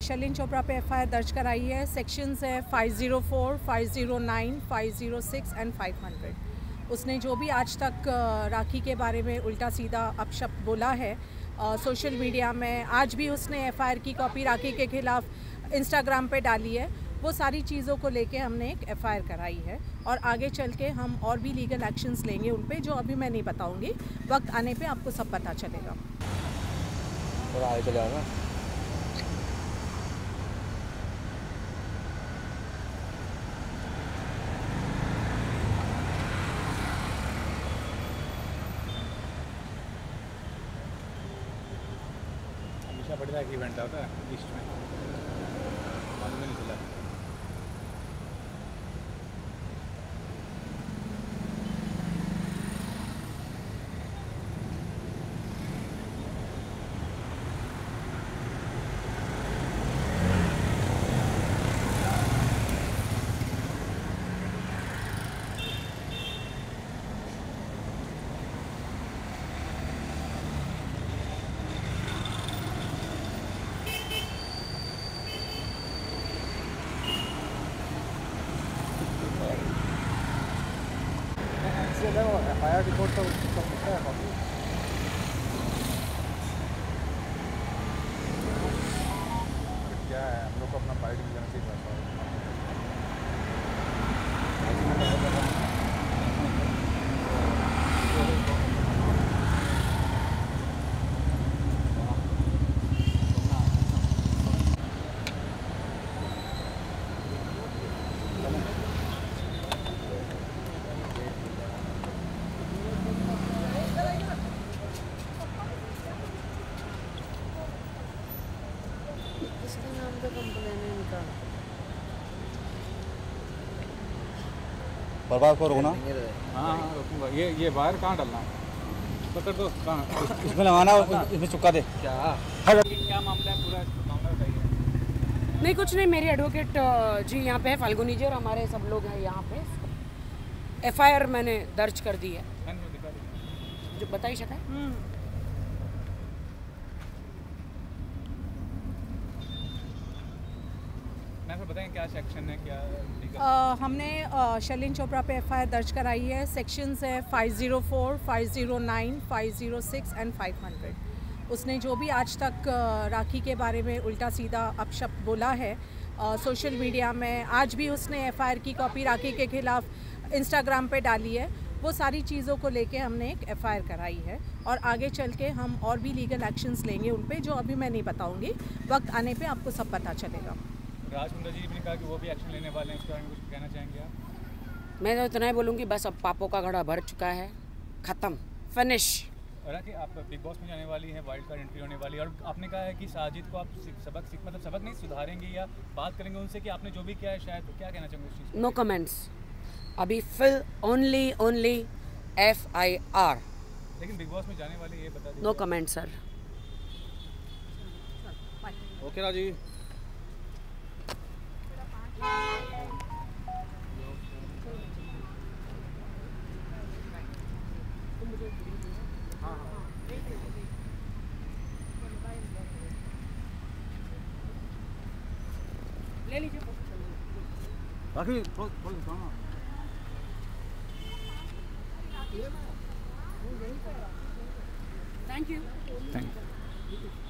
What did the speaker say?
शर्लिन चोपड़ा पे एफआईआर दर्ज कराई है। सेक्शंस है 504, 509, 506 एंड 500। उसने जो भी आज तक राखी के बारे में उल्टा सीधा अपशब्द बोला है सोशल मीडिया में, आज भी उसने एफआईआर की कॉपी राखी के खिलाफ इंस्टाग्राम पे डाली है। वो सारी चीज़ों को लेके हमने एक एफआईआर कराई है और आगे चल के हम और भी लीगल एक्शंस लेंगे उन पे, जो अभी मैं नहीं बताऊंगी। वक्त आने पे आपको सब पता चलेगा। आगे चले आना। हमेशा बड़ी राखी इवेंट होता है ईस्ट में, मालूम नहीं चला। एफआईआर रिपोर्ट तो है कॉपी। क्या है, हम लोग को अपना फाइट भी करना चाहिए। इसके नाम पे कंप्लेन है इनका। बर्बाद करो ना। हाँ रोकूंगा। ये वायर कहाँ डालना है? पकड़ दो कहाँ? इसमें लगाना, इसमें चिपका दे। क्या मामला है पूरा, मामला बताइए। नहीं कुछ नहीं, मेरी एडवोकेट जी यहाँ पे है, फाल्गुनी जी, और हमारे सब लोग हैं यहाँ पे। एफआईआर मैंने दर्ज कर दी है, जो बता ही सका। बताएं क्या सेक्शन है, क्या हमने शर्लिन चोपड़ा पे एफआईआर दर्ज कराई है। सेक्शंस है 504, 509, 506 एंड 500। उसने जो भी आज तक राखी के बारे में उल्टा सीधा अपशब्द बोला है सोशल मीडिया में, आज भी उसने एफआईआर की कॉपी राखी के खिलाफ इंस्टाग्राम पे डाली है। वो सारी चीज़ों को लेके हमने एक एफआईआर कराई है और आगे चल के हम और भी लीगल एक्शंस लेंगे उन पे, जो अभी मैं नहीं बताऊंगी। वक्त आने पे आपको सब पता चलेगा। राज कुंद्रा जी ने कहा कि वो भी एक्शन लेने वाले हैं, उसके बारे में कुछ कहना चाहेंगे आप? मैं तो इतना ही बोलूँगी, बस अब पापों का घड़ा भर चुका है, ख़त्म, फिनिश। और कि आप बिग बॉस में जाने वाली हैं, वाइल्ड कार्ड एंट्री होने वाली है, और आपने कहा है कि साजिद को आप सबक नहीं सुधारेंगे या बात करेंगे उनसे कि आपने जो भी किया है, शायद क्या कहना चाहेंगे उस चीज़? नो कमेंट्स, अभी फिल ओनली एफआईआर। लेकिन बिग बॉस में जाने वाली, ये बता दीजिए। No comment sir. ओके राजी। ले लीजिए। Rakhi thank you. Thank you.